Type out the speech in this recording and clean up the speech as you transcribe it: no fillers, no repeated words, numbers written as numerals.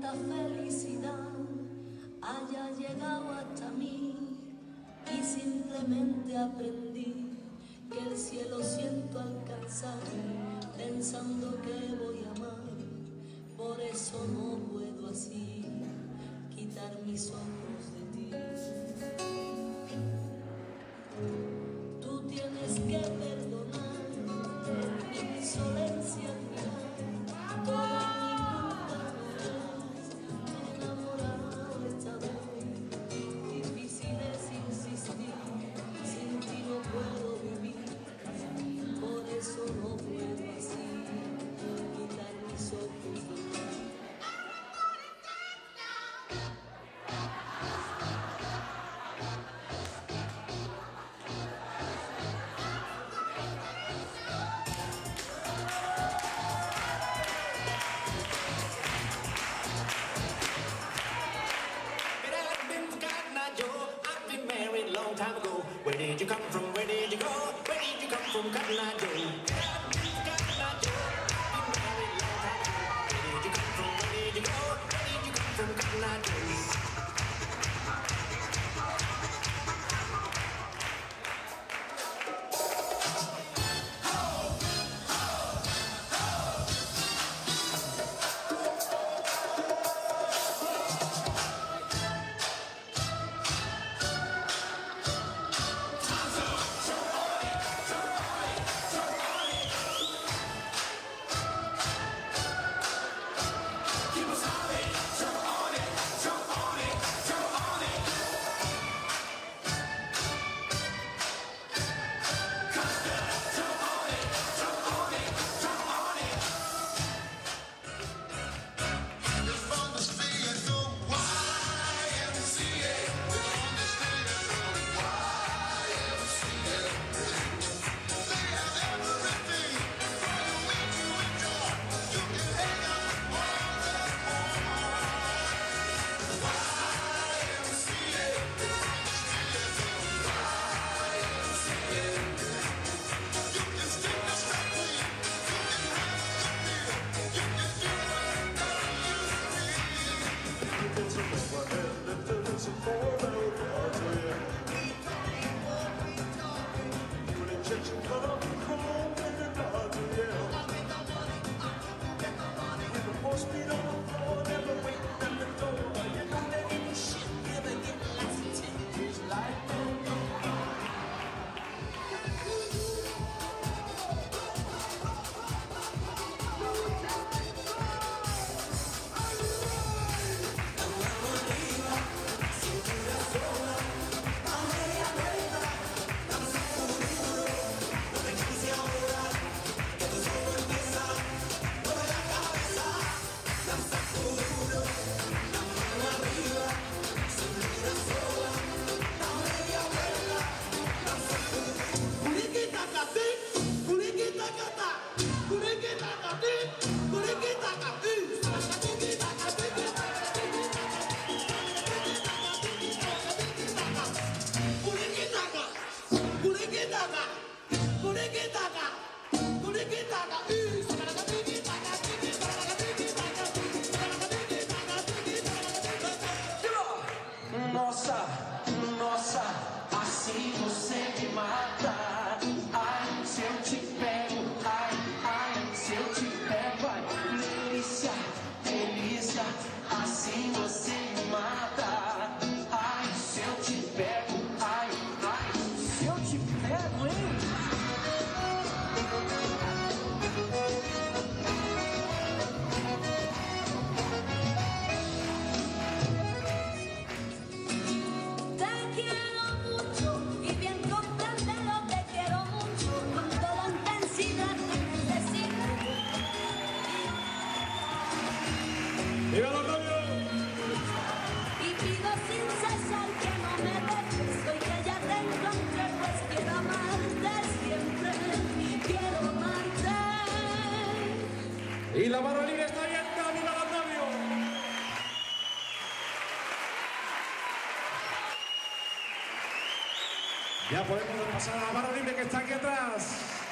tanta felicidad haya llegado hasta mí y simplemente aprendí que el cielo siento alcanzar pensando que voy a amar. Por eso no puedo así quitar mis ojos de ti. Tú tienes que perdonar mi insolencia al mirar. Todo en mi culpa no es, me he enamorado esta vez. Difícil es insistir, sin ti no puedo vivir. Por eso no puedo así quitar mis ojos de ti. Long time ago, where did you come from? Where did you go? Where did you come from, Cotton Eye Joe? Cotton Eye Joe, been married long time ago. Where did you come from? Where did you go? Where did you come from, Cotton Eye Joe? Nossa, nossa, assim você me mata. Ai, se eu te pego, ai, ai, se eu te pego, ai, delícia, delícia, assim você me mata. Ai, se eu te pego, ai, ai, se eu te pego, hein? ¡Viva Don Antonio! Y pido sin cesar que no me dejes, hoy que ya te encontré, pues quiero amarte siempre, quiero amarte. Y la barra libre está abierta, ¡viva Don Antonio! Ya podemos pasar a la barra libre que está aquí atrás.